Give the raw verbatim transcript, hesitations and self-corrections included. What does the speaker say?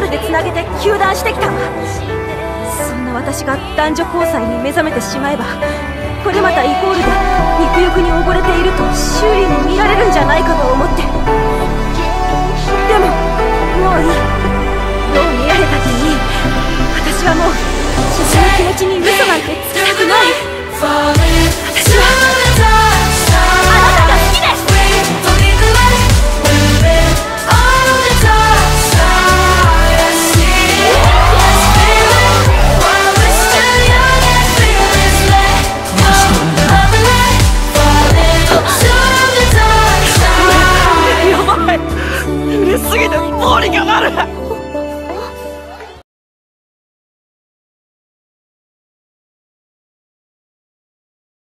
ルでつなげて糾弾してきたわ。そんな私が男女交際に目覚めてしまえば、これまたイコールで肉欲に溺れていると周囲に見られるんじゃないかと思って。でももういい。どう見られたっていい。私はもう自分の気持ちに嘘なんてつきたくない。私はあなたが好きです。やばい、見すぎて氷が鳴る。